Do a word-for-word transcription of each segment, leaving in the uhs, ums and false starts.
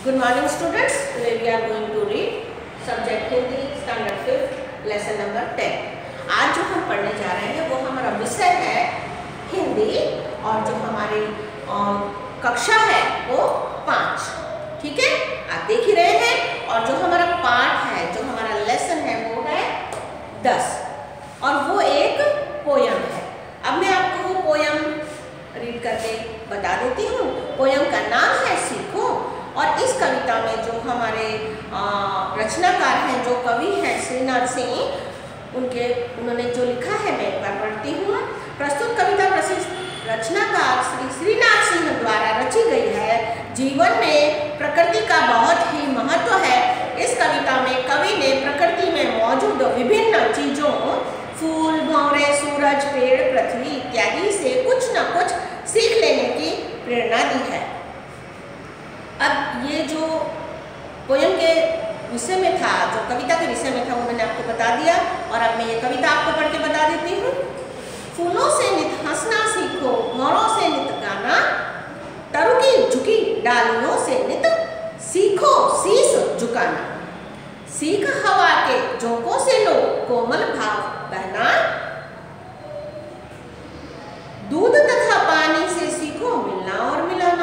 Good morning students. Today we are going to read subject Hindi standard fifth lesson number ten. आज जो हम पढ़ने जा रहे हैं वो हमारा विषय है हिंदी और जो हमारी कक्षा है वो पाँच। ठीक है, आप देख ही रहे हैं। और जो हमारा पाठ है, जो हमारा लेसन है वो है दस और वो एक पोयम है। अब मैं आपको वो पोयम रीड करके बता देती हूँ। पोयम का नाम है सीखो और इस कविता में जो हमारे रचनाकार हैं, जो कवि हैं श्रीनाथ सिंह, उनके उन्होंने जो लिखा है मैं एक बार पढ़ती हूँ। प्रस्तुत कविता प्रसिद्ध रचनाकार श्री श्रीनाथ सिंह द्वारा रची गई है। जीवन में प्रकृति का बहुत ही महत्व है। इस कविता में कवि ने प्रकृति में मौजूद विभिन्न चीजों, फूल, भंवरे, सूरज, पेड़, पृथ्वी इत्यादि से कुछ न कुछ सीख लेने की प्रेरणा दी है। अब ये जो पोयम के विषय में था, जो कविता के विषय में था, वो मैंने आपको बता दिया और अब मैं ये कविता आपको पढ़ के बता देती हूँ। फूलों से नित हंसना सीखो, भौरों से नित गाना, तरु की झुकी डालियों से नित सीखो शीश झुकाना। सीख हवा के झोंकों से लो कोमल भाव बहना, दूध तथा पानी से सीखो मिलना और मिलाना।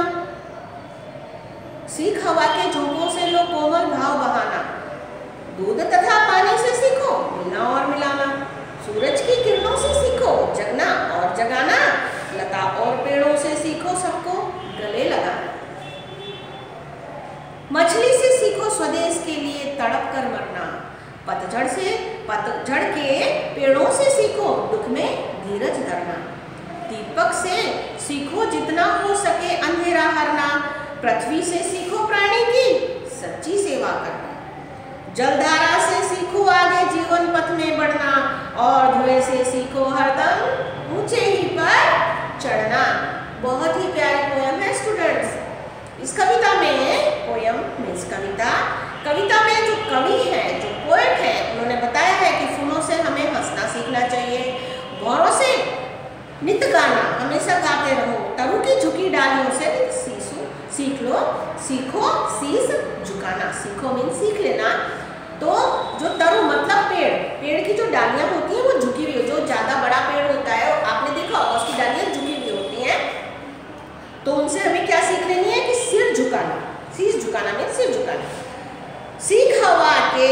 सीख हवा के झोंकों से लो कोमल भाव बहाना, दूध तथा पानी से सीखो मिलना और मिलाना। सूरज की किरणों से सीखो जगना और जगाना, लता और पेड़ों से सीखो सबको गले लगाना। मछली से सीखो स्वदेश के लिए तड़प कर मरना, पतझड़ से पतझड़ के पेड़ों से सीखो दुख में धीरज धरना। दीपक से सीखो जितना हो सके अंधेरा हरना, पृथ्वी से सीखो प्राणी की सच्ची सेवा करना। जलधारा से सीखो आगे जीवन पथ में बढ़ना, और धुएं से सीखो हरदम ऊंचे ही पर चढ़ना। बहुत ही प्यारी पोयम है स्टूडेंट्स। इस कविता में, पोयम मीन्स कविता, कविता में जो कवि है, जो पोएट है, उन्होंने बताया है कि फूलों से हमें हंसना सीखना चाहिए, भौरों से नित गाना, हमेशा गाते रहो, तरु की झुकी डालियों से सीसो सीख लो, सीखो शीश झुकाना। सीखो मीन सीख लेना। तो जो तरु मतलब पेड़, पेड़ की जो डालियां होती हैं वो झुकी हुई, जो ज्यादा बड़ा पेड़ होता है आपने देखा होगा उसकी डालियां झुकी हुई होती हैं, तो उनसे हमें क्या सीख लेनी है कि सिर झुकाना। शीश झुकाना मीन सिर झुकाना। सीख हवा के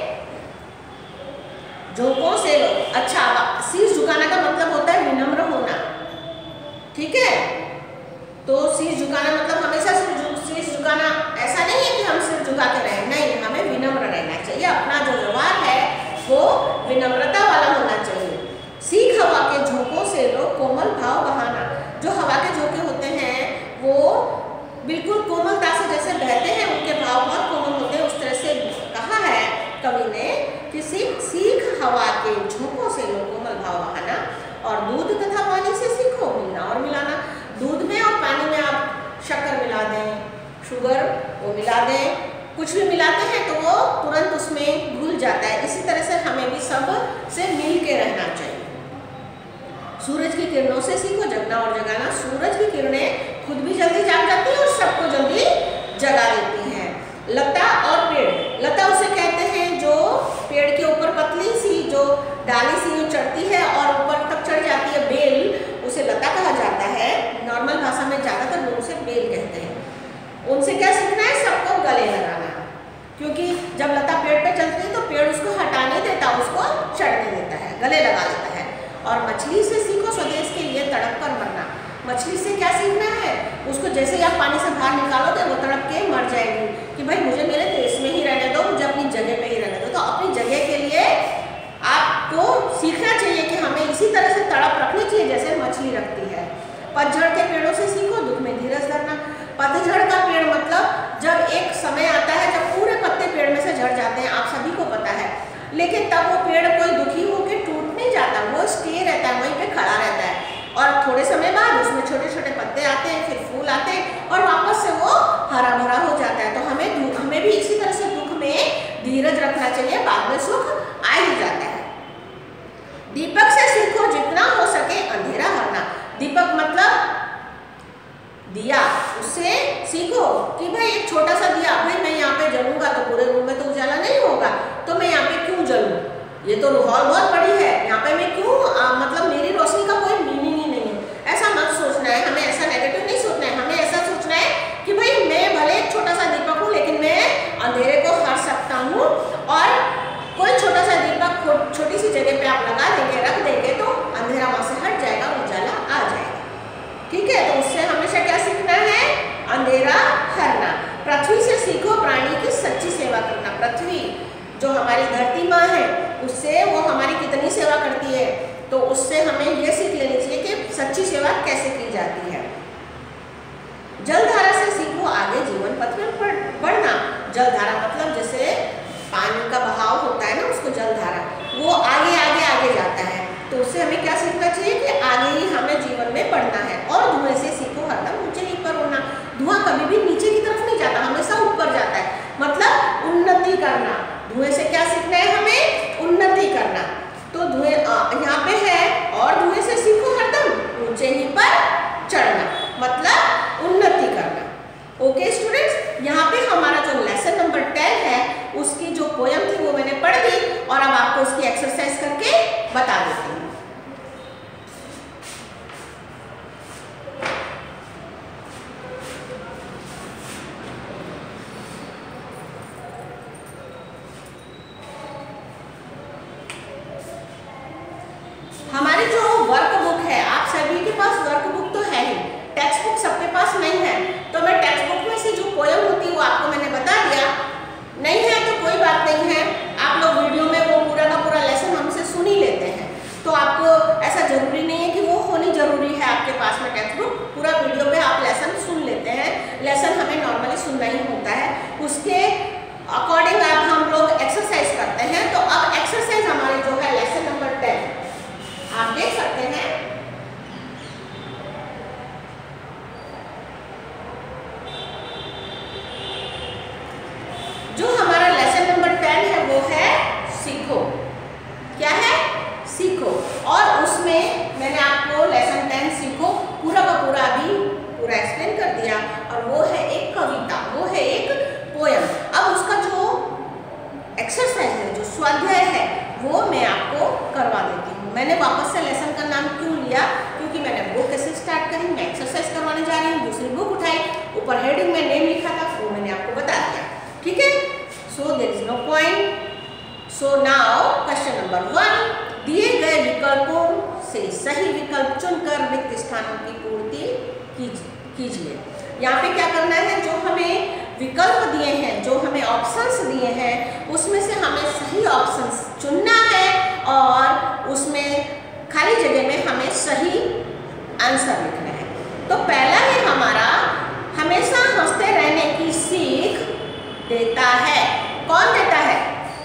झोंकों से लो, अच्छा शीश झुकाना का मतलब होता है विनम्र होना। ठीक है, तो शीश झुकाना मतलब हमेशा सिर शीश झुकाना ऐसा नहीं है कि हम सिर झुका के रहें, नहीं, हमें विनम्र रहना चाहिए। अपना जो व्यवहार है वो विनम्रता वाला होना चाहिए। सीख हवा के झोंकों से लो कोमल भाव बहाना। जो हवा के झोंके होते हैं वो बिल्कुल कोमलता से जैसे बहते हैं, उनके भाव बहुत कोमल होते हैं। उस तरह से कहा है कवि ने कि सीख सीख हवा के झोंकों से लो कोमल भाव बहाना, और दूध तथा पानी से सीखो मिलना और मिलाना। दूध में और पानी में आप शक्कर मिला दें, शुगर वो मिला दें, कुछ भी मिलाते हैं तो वो तुरंत उसमें घुल जाता है। इसी तरह से हमें भी सब से मिल के रहना चाहिए। सूरज की किरणों से सीखो जगना और जगाना। सूरज की किरणें खुद भी जल्दी जाग जाती हैं और सबको जल्दी जगा देती हैं। लता और पेड़, लता उसे कहते हैं जो पेड़ के ऊपर पतली सी जो डाली सी जो चढ़ती है और ऊपर तक चढ़ जाती है, बेल, उसे लता कहा जाता है। नॉर्मल भाषा में ज्यादातर लोग उसे बेल कहते हैं। उनसे क्या सीखना है? सबको गले लगाना, क्योंकि जब लता पेड़ पे चलती है तो पेड़ उसको हटा नहीं देता, उसको चढ़ने देता है, गले लगा देता है। और मछली से सीखो स्वदेश के लिए तड़प कर मरना। मछली से क्या सीखना है? उसको जैसे ही आप पानी से बाहर निकालोगे वो तड़प के मर जाएगी कि भाई मुझे मेरे देश में ही रहने दो, मुझे अपनी जगह पे ही रहने दो। तो अपनी जगह के लिए आपको सीखना चाहिए कि हमें इसी तरह से तड़प रखनी चाहिए जैसे मछली रखती है। पतझड़ के पेड़ों से सीखो दुख में धीरज धरना। पतझड़ का पेड़ मतलब जब एक समय आता है जब पूरे पत्ते पेड़ में से झड़ जाते हैं, आप सभी को पता है, लेकिन तब वो पेड़ कोई दुखी होकर टूट नहीं जाता, वो स्टे रहता है, वहीं पे खड़ा रहता है। और थोड़े समय बाद उसमें छोटे छोटे पत्ते आते हैं, फिर फूल आते हैं और वापस से वो हरा भरा हो जाता है। तो हमें हमें भी इसी तरह से दुख में धीरज रखना चाहिए, बाद में सुख आ ही जाता है। दीपक से सीखो जितना हो सके अंधेरा हरना। दीपक मतलब दिया, उससे सीखो कि भाई एक छोटा सा दिया, भाई मैं यहाँ पे जलूंगा तो पूरे रूम में तो उजाला नहीं होगा, तो मैं यहाँ पे क्यों जलूं, ये तो हॉल बहुत बड़ी है, यहाँ पे मैं क्यों आ, मतलब मेरी रोशनी का कोई मीनिंग ही नहीं है। ऐसा मत सोचना है, हमें ऐसा नेगेटिव नहीं सोचना है, हमें ऐसा सोचना है कि भाई मैं भले एक छोटा सा दीपक हूँ लेकिन मैं अंधेरे को हर सकता हूँ, और कोई छोटा सा दीपक छोटी सी जगह पे आप लगा देंगे, रख देंगे तो अंधेरा वहां से हट जाएगा, उजाला आ जाएगा। ठीक है, तो उससे हमेशा क्या सीखना है, अंधेरा हरना। पृथ्वी से सीखो प्राणी की सच्ची सेवा करना। पृथ्वी जो हमारी धरती माँ है, उससे वो हमारी कितनी सेवा करती है, तो उससे हमें ये सीख लेनी चाहिए कि सच्ची सेवा कैसे की जाती है। जलधारा से सीखो आगे जीवन पथ में बढ़ना। जलधारा मतलब जैसे पानी का बहाव होता है ना, उसको जलधारा, वो आगे आगे आगे जाता है, तो उससे हमें क्या सीखना चाहिए कि आगे ही हमें जीवन में बढ़ना है। और धुएं से सीखो हरदम ऊंचे ही पर होना। धुआं कभी भी नीचे की तरफ नहीं जाता, हमेशा ऊपर जाता है, मतलब उन्नति करना। धुएं से क्या सीखना है हमें, उन्नति करना। तो धुएं यहाँ पे है, और धुएं से सीखो हरदम ऊंचे ही पर चढ़ना, मतलब उन्नति करना। ओके स्टूडेंट्स, यहाँ पे हमारा जो लेसन नंबर टेन है उसकी जो पोयम थी वो मैंने पढ़ दी, और अब आपको उसकी एक्सरसाइज करके बता देती हूँ। हमारी जो वर्क बुक है, आप सभी के पास वर्क बुक तो है ही, टेक्स्ट बुक सबके पास नहीं है, तो मैं टेक्स्ट बुक में से जो पोयम होती है वो आपको मैंने बता दिया। नहीं है तो कोई बात नहीं है, आप लोग वीडियो में वो पूरा का पूरा लेसन हमसे सुन ही लेते हैं, तो आपको ऐसा जरूरी नहीं है कि वो होनी जरूरी है आपके पास में टेक्स्ट बुक। पूरा वीडियो पे आप लेसन सुन लेते हैं, लेसन हमें नॉर्मली सुनना ही होता है, उसके अकॉर्डिंग आप हम लोग एक्सरसाइज करते हैं। तो अब एक्सरसाइज हमारी जो है लेसन नंबर टेन आप देख सकते हैं। जो हमारा लेसन नंबर टेन है वो है सीखो। क्या है, सीखो। और उसमें मैंने आपको लेसन टेन सीखो पूरा का पूरा अभी पूरा एक्सप्लेन कर दिया, और वो है एक कविता, वो है एक पोयम। अब उसका जो एक्सरसाइज है, जो स्वाध्याय है, वो मैं आपको करवा देती हूँ। मैंने वापस से लेसन का नाम क्यों लिया, क्योंकि मैंने बुक कैसे स्टार्ट करी, मैं एक्सरसाइज करवाने जा रही हूँ, दूसरी बुक उठाई, ऊपर हेडिंग में नेम लिखा था, वो मैंने आपको बता दिया। ठीक है, so there is no point. So now question number one, दिए गए विकल्पों से सही विकल्प चुनकर रिक्त स्थानों की पूर्ति कीजिए। यहाँ पे क्या करना है, जो हमें विकल्प दिए हैं, जो हमें ऑप्शंस दिए हैं, उसमें से हमें सही ऑप्शंस चुनना है, और उसमें खाली जगह में हमें सही आंसर लिखना है। तो पहला है हमारा, हमेशा हंसते रहने की सीख देता है। कौन देता है,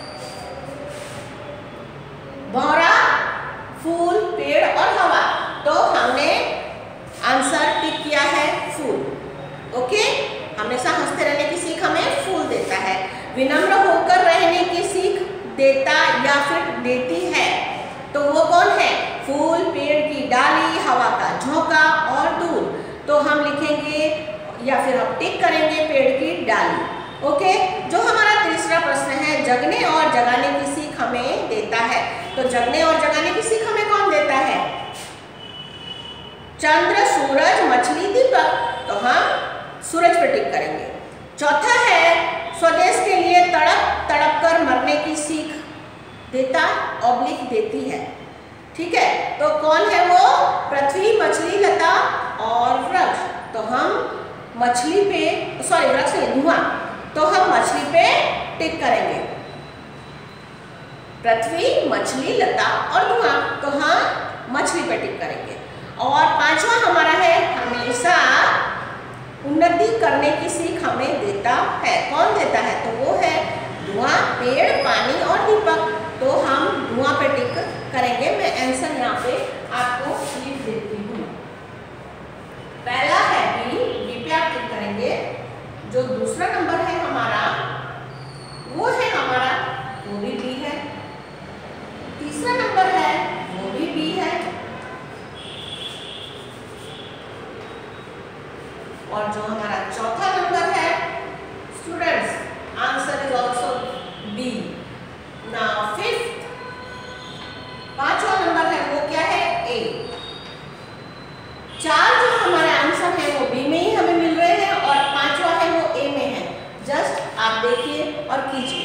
भौरा, फूल, पेड़ और हवा। तो हमने आंसर टिक किया है फूल। ओके, हमेशा हंसते रहने की सीख हमें फूल देता है। विनम्र होकर रहने की सीख देता या फिर देती है, तो वो कौन है, फूल, पेड़ की डाली, हवा का झोंका और दूध। तो हम लिखेंगे या फिर हम टिक करेंगे पेड़ की डाली। ओके, जो हमारा तीसरा प्रश्न है, जगने और जगाने की सीख हमें देता है। तो जगने और जगाने की सीख हमें कौन देता है, चंद्र, सूरज, मछली, दीपक। तो हम सूरज पर टिक करेंगे। चौथा है, स्वदेश के लिए तड़प तड़प कर मरने की सीख देता ऑब्लिक देती है। ठीक है, तो कौन है वो, पृथ्वी, मछली, लता और वृक्ष। तो हम मछली पे, सॉरी वृक्ष नहीं, धुआं, तो हम मछली पे टिक करेंगे। पृथ्वी, मछली, लता और धुआं, तो हम मछली पे टिक करेंगे। और पांचवा हमारा है, हमेशा उन्नति करने की सीख हमें देता है। कौन देता है, तो वो है धुआं, पेड़, पानी और दीपक। तो हम धुआं पे टिक करेंगे। मैं आंसर यहाँ पे आपको लिख देती हूँ। पहला है बी, बी पे आप टिक करेंगे। जो दूसरा नंबर है हमारा, वो है हमारा, वो भी बी है। तीसरा नंबर है, वो भी बी है। और जो हमारा चौथा नंबर और कीजिए।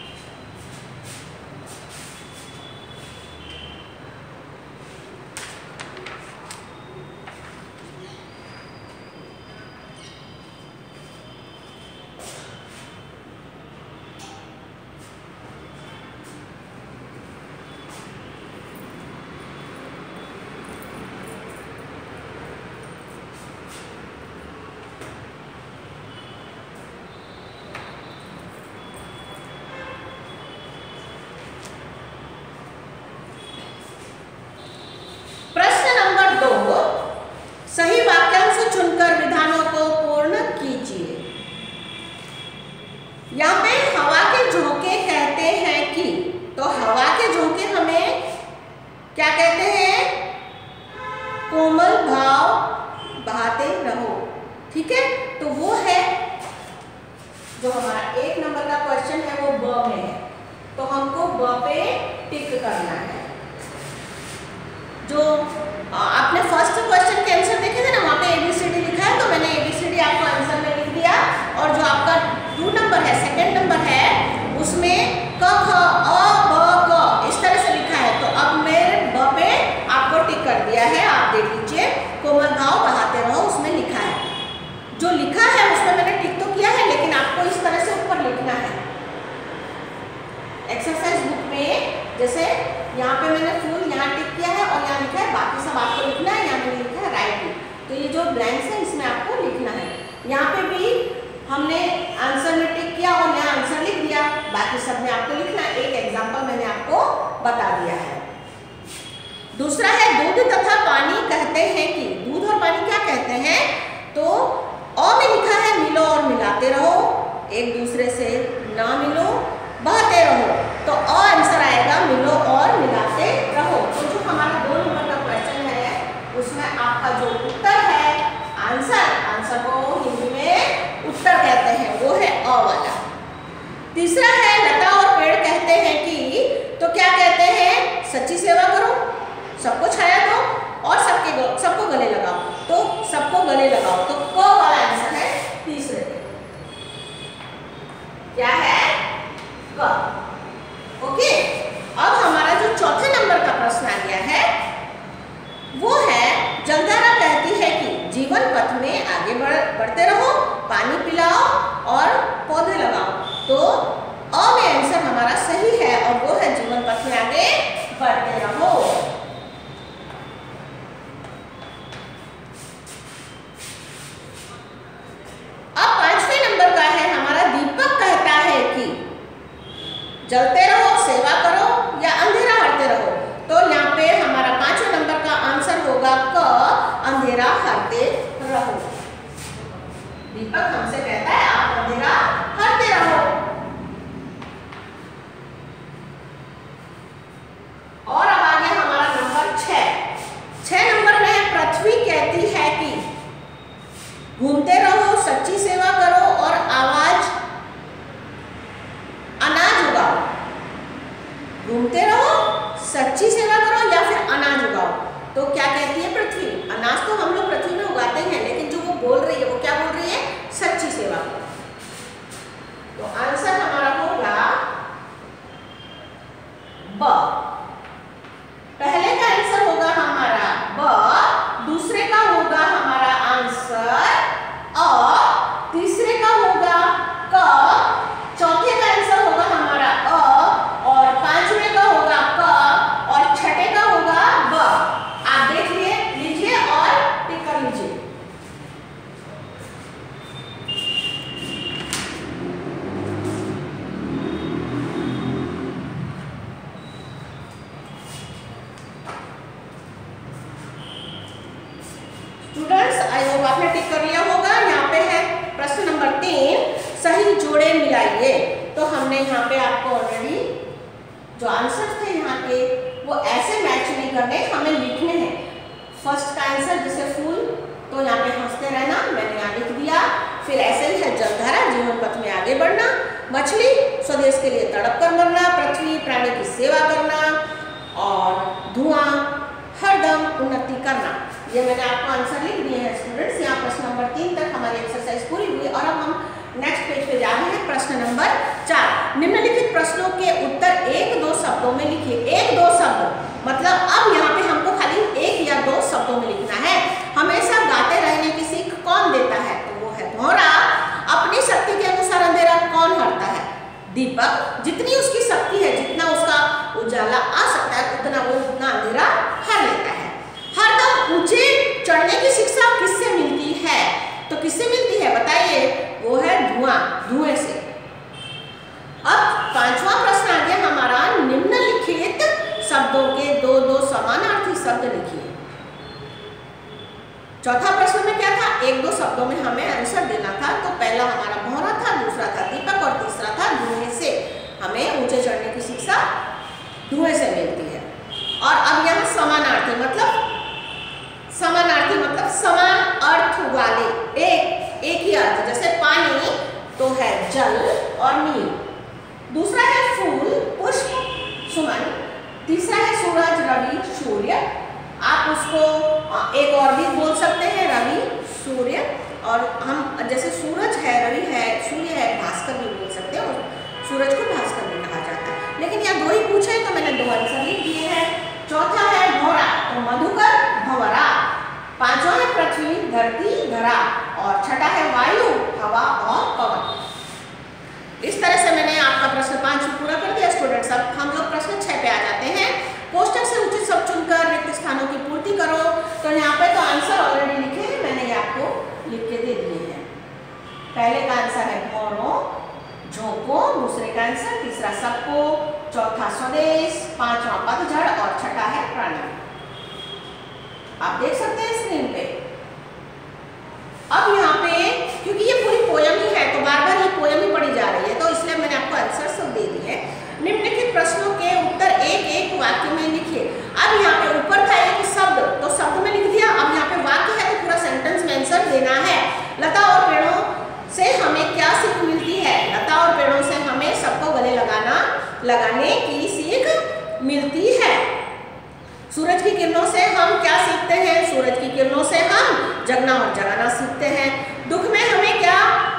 सही वाक्यांश चुनकर विधानों को पूर्ण कीजिए। यहाँ पे हवा के झोंके कहते हैं कि, तो हवा के झोंके हमें क्या कहते हैं? कोमल भाव बहाते रहो। ठीक है, तो वो है जो हमारा एक नंबर का क्वेश्चन है, वो ब में है, तो हमको ब पे टिक करना है। जो आपने फर्स्ट क्वेश्चन के आंसर देखे थे ना, वहाँ पे एबीसीडी लिखा है, तो मैंने एबीसीडी आपको आंसर में लिख दिया। और जो आपका टू नंबर है, सेकंड नंबर है, उसमें क ख अ ब क इस तरह से लिखा है, तो अब मैं ब पे आपको टिक कर दिया है। आप देख लीजिए, कोमल भाव बहाते रहो, उसमें लिखा है। जो लिखा है उसमें मैंने टिक तो किया है, लेकिन आपको इस तरह से ऊपर लिखना है। एक्सरसाइज बुक में जैसे यहाँ पे मैंने फुल यहाँ टिक किया है और यहाँ लिखा है, बाकी सब आपको लिखना है। यहाँ मैंने लिखा है राइट, तो ये जो ब्लैंक्स है इसमें आपको लिखना है। यहाँ पे भी हमने आंसर में टिक किया और यहाँ आंसर लिख दिया, बाकी सब में आपको लिखना है। एक एग्जाम्पल मैंने आपको बता दिया है। दूसरा है दूध तथा पानी कहते हैं कि, दूध और पानी क्या कहते हैं? तो अ में लिखा है मिलो और मिलाते रहो, एक दूसरे से ना मिलो, बहते रहो, तो अ आंसर आएगा मिलो और मिलाते रहो। तो जो हमारा दो नंबर का क्वेश्चन है, उसमें आपका जो उत्तर है, आंसर आंसर को हिंदी में उत्तर कहते हैं, वो है अ वाला। तीसरा है लता और पेड़ कहते हैं कि, तो क्या कहते हैं? सच्ची सेवा करो, सबको छाया दो और सबके सबको गले लगाओ, तो सबको गले लगाओ, तो क वाला आंसर है तीसरे। क्या है? क। ओके, अब हमारा जो चौथे नंबर का प्रश्न आ गया है, वो है जलधारा कहती है कि जीवन पथ में आगे बढ़ बढ़ते रहो, पानी पिलाओ और पौधे लगाओ, तो अ में आंसर हमारा सही है और वो है जीवन पथ में आगे बढ़ते रहो। अब पांचवें नंबर का है हमारा, दीपक कहता है कि जलते रहो, सेवा करो या अंधेरा हरते रहो, तो यहाँ पे हमारा पांचवें नंबर का आंसर होगा क, अंधेरा हरते रहो। दीपक हमसे कहता है आप अंधेरा हरते रहो। और अब आ गया हमारा नंबर छह। छह नंबर में पृथ्वी कहती है कि घूमते रहो, सच्ची सेवा करो और आवाज अनाज उगाओ। घूमते रहो, सच्ची सेवा करो या फिर अनाज उगाओ, तो क्या कहती है पृथ्वी? अनाज तो हम लोग पृथ्वी में उगाते हैं, लेकिन जो वो बोल रही है वो क्या बोल रही है? सच्ची सेवा करो। तो आंसर हमारा होगा ब। पहले का आंसर होगा हमारा ब, दूसरे का होगा हमारा आंसर अ, तीसरे का होगा क, चौथे का आंसर होगा हमारा अ, और पांचवें का होगा क, और छठे का होगा ब। आप देख लिए लीजिए और टिक कर लीजिए। स्टूडेंट्स, आई होप आपने टिक कर लिया होगा। यहाँ पे है प्रश्न नंबर तीन, सही जोड़े मिलाइए। तो हमने यहाँ पे आपको ऑलरेडी जो आंसर थे यहाँ के, वो ऐसे मैच नहीं करने, हमें लिखने हैं। फर्स्ट का आंसर जैसे फूल, तो यहाँ पे हंसते रहना, मैंने यहाँ लिख दिया। फिर ऐसे ही है जलधारा, जीवन पथ में आगे बढ़ना, मछली स्वदेश के लिए तड़प कर मरना, पृथ्वी प्राणी की सेवा करना, और धुआं हरदम उन्नति करना। ये मैंने आपको आंसर लिख दिए हैं स्टूडेंट्स। यहाँ प्रश्न नंबर तीन तक हमारी एक्सरसाइज पूरी हुई और अब हम नेक्स्ट पेज पे जा रहे हैं। प्रश्न नंबर चार, निम्नलिखित प्रश्नों के उत्तर एक दो शब्दों में लिखिए। एक दो शब्द मतलब अब यहाँ पे हमको खाली एक या दो शब्दों में लिखना है। हमेशा गाते रहने की सीख कौन देता है? तो वो है भौरा। अपनी शक्ति के अनुसार अंधेरा कौन हरता है? दीपक। जितनी उसकी शक्ति है, जितना उसका उजाला आ सकता है, उतना वो उतना अंधेरा हर लेता है। हरदम ऊंचे चढ़ने की शिक्षा किससे मिलती है? तो किससे मिलती है बताइए? वो है धुआं, धुएं से। अब पांचवा प्रश्न आ गया हमारा, निम्नलिखित शब्दों के दो दो समानार्थी शब्द लिखिए। चौथा प्रश्न में क्या था? एक दो शब्दों में हमें आंसर देना था। तो पहला हमारा भौरा था, दूसरा था दीपक और तीसरा था धुएं से। हमें ऊंचे चढ़ने की शिक्षा धुएं से मिलती है। और अब यहाँ समानार्थी मतलब समानार्थी मतलब समान अर्थ वाले, एक एक ही अर्थ, जैसे पानी तो है जल और नील, दूसरा है फूल पुष्प सुमन, तीसरा है सूरज रवि सूर्य। आप उसको एक और भी बोल सकते हैं, रवि सूर्य। और हम जैसे सूरज है, रवि है, सूर्य है, भास्कर भी बोल सकते हैं। सूरज को भास्कर भी कहा जाता है। लेकिन यहाँ दो ही पूछे तो मैंने दो आंसर लिख दिए हैं। चौथा है भौरा तो मधुकर भंवरा, पांचवा है पृथ्वी धरती धरा, और छठा है वायु हवा और पवन। इस तरह से मैंने आपका प्रश्न पांच पूरा कर दिया स्टूडेंट्स। अब हम लोग प्रश्न छह पे आ जाते हैं। कोष्टक से उचित शब्द चुनकर रिक्त स्थानों की पूर्ति करो। तो यहाँ पे तो आंसर ऑलरेडी लिखे हैं, मैंने ये आपको लिख के दे दिए हैं। पहले का आंसर है भौरों झोंको, दूसरे का आंसर, तीसरा सबको, चौथा स्वदेश, पांचवा पतझड़ और छठा है प्राणी। आप देख सकते हैं स्क्रीन पे। अब यहाँ पे क्योंकि ये पूरी पोयम ही है तो बार बार ये पोयम ही पढ़ी जा रही है, तो इसलिए मैंने आपको आंसर सब दे दिए। निम्नलिखित प्रश्नों के उत्तर एक एक वाक्य में लिखिए। अब यहाँ पे ऊपर था एक शब्द, तो शब्द में लिख दिया। अब यहाँ पे वाक्य है तो पूरा सेंटेंस में आंसर देना है। लता और पेड़ों से हमें क्या सीख मिलती है? लता और पेड़ों से हमें सबको गले लगाना लगाने की सीख मिलती है। सूरज की किरणों से हम क्या सीखते हैं? सूरज की किरणों से हम जगना और जगाना सीखते हैं। दुख में हमें क्या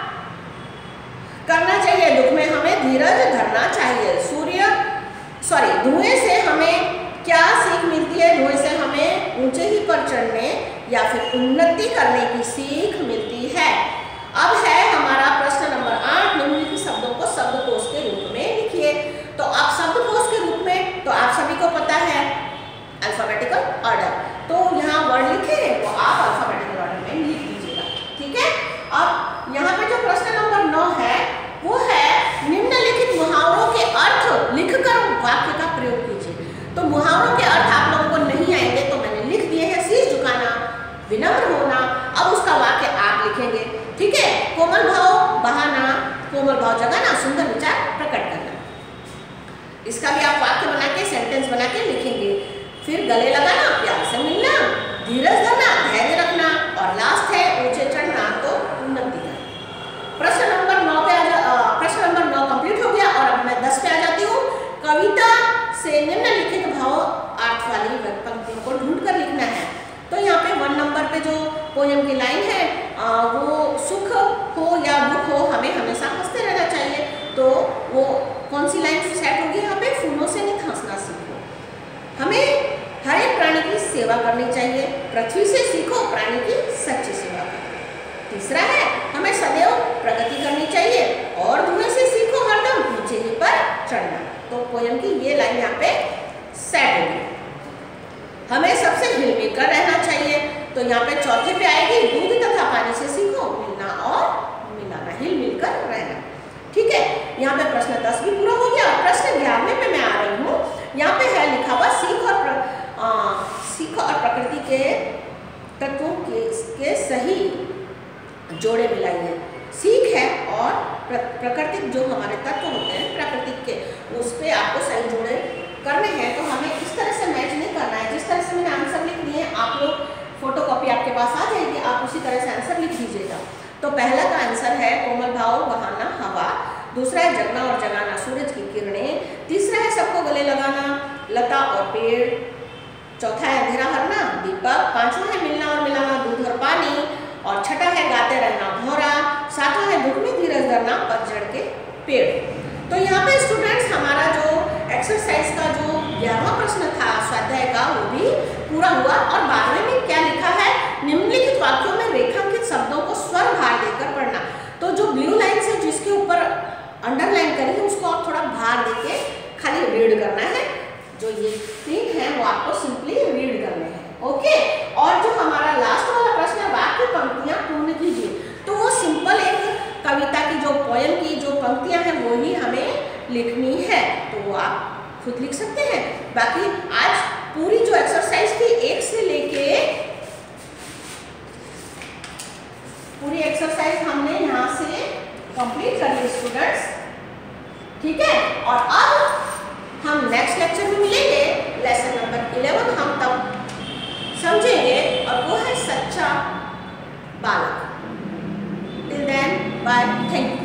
करना चाहिए? दुख में हमें धीरज धरना चाहिए। सूर्य सॉरी धुएं से हमें क्या सीख मिलती है? धुएं से हमें ऊंचे ही पर चढ़ने या फिर उन्नति करने की सीख मिलती है। अब है हमारा प्रश्न नंबर आठ, निम्नलिखित शब्दों को शब्दकोश के रूप में लिखिए। तो आप शब्दकोश के रूप में, तो आप सभी को पता है अल्फाबेटिकल ऑर्डर, तो यहाँ वर्ड लिखे वो आप अल्फाबेटिकल ऑर्डर में लिख दीजिएगा, ठीक है। अब यहाँ पे जो प्रश्न नंबर नौ है वो है निम्नलिखित मुहावरों के अर्थ लिखकर वाक्य का प्रयोग कीजिए। तो मुहावरों के अर्थ आप लोगों को नहीं आएंगे तो मैंने लिख दिए हैं। शीश झुकाना, विनम्र होना, अब उसका वाक्य आप लिखेंगे, ठीक है। कोमल भाव बहाना, कोमल भाव जगाना, सुंदर विचार प्रकट करना। इसका भी आप वाक्य बना के सेंटेंस बना के लिखेंगे। फिर गले लगाना, प्यार से मिलना, धीरज धरना, धैर्य रखना, और लास्ट है ऊंचे चढ़ना तो उन्नति करना। प्रश्न नंबर नौ पे आ जा प्रश्न नंबर नौ कंप्लीट हो गया और अब मैं दस पे आ जाती हूँ। कविता से निम्नलिखित भाव अर्थ वाली पंक्तियों को ढूंढ कर लिखना है। तो यहाँ पे वन नंबर पे जो पोयम की लाइन है आ, वो सुख हो या दुख हो हमें हमेशा हंसते रहना चाहिए। तो वो कौन सी लाइन सेट होगी यहाँ पे? फूलों से नहीं हंसना सीखो, हमें हर एक प्राणी की सेवा करनी चाहिए, पृथ्वी से सीखो प्राणी की सच्ची सेवा करना। तीसरा है हमें सदैव प्रगति करनी चाहिए, और धुएं से सीखो हरदम ऊंचे ही पर चढ़ना। तो पोयम की ये लाइन यहाँ पे सेट होगी। हमें सबसे हिलमिल कर रहना चाहिए। तो यहाँ पे चौथे पे आएगी दूध तथा पानी से सीखो मिलना और मिलाना, हिल मिलकर रहना, ठीक है। यहाँ पे प्रश्न दस भी पूरा हो गया। प्रश्न ग्यारहवें पे मैं आ रही हूँ। यहाँ पे है लिखा हुआ सीख और प्र, आ, सीख और प्रकृति के तत्वों के, के सही जोड़े मिलाइए। सीख है और प्र, प्राकृतिक जो हमारे तत्व होते हैं प्राकृतिक के, उस पर आपको सही जोड़े करने हैं। तो हमें इस तरह से मैच नहीं करना है। जिस तरह से मैंने आंसर लिख दिए आप लोग, फोटोकॉपी आपके पास आ जाएगी, आप उसी तरह से आंसर लिख दीजिएगा। तो पहला का आंसर है कोमल भाव बहाना हवा, दूसरा है जगना और जगाना सूरज की किरणें, तीसरा है सबको गले लगाना लता और पेड़, चौथा है अंधेरा हरना दीपक, पांचवा है मिलना और मिलाना दूध और पानी, और छठा है गाते रहना भौरा, सातवां है दुख में धीरज धरना पतझड़ के पेड़। तो यहाँ पे स्टूडेंट्स हमारा जो एक्सरसाइज का जो ग्यारहवां प्रश्न था स्वाध्याय का वो भी पूरा हुआ। और बारहवें में क्या लिखा है, निम्नलिखित वाक्यों में रेखांकित शब्दों को स्वर भार देकर पढ़ना। तो जो ब्लू लाइन से जिसके ऊपर अंडरलाइन करी है उसको आप थोड़ा भार देके खाली रीड करना है। जो ये पिंक है वो आपको सिंपली रीड करने हैं, ओके। और जो हमारा लास्ट वाला प्रश्न है वाक्य पंक्तियां पूर्ण कीजिए, तो वो सिंपल एक कविता की जो पोयम की जो पंक्तियां हैं वो ही हमें लिखनी है, तो वो आप खुद लिख सकते हैं। बाकी आज पूरी जो एक्सरसाइज थी एक से लेके पूरी एक्सरसाइज हमने यहाँ से कंप्लीट कर ली स्टूडेंट्स, ठीक है। और अब हम नेक्स्ट लेक्चर में मिलेंगे, लेसन नंबर इलेवन हम तब समझेंगे और वो है सच्चा बालक। Till then bye, thank you.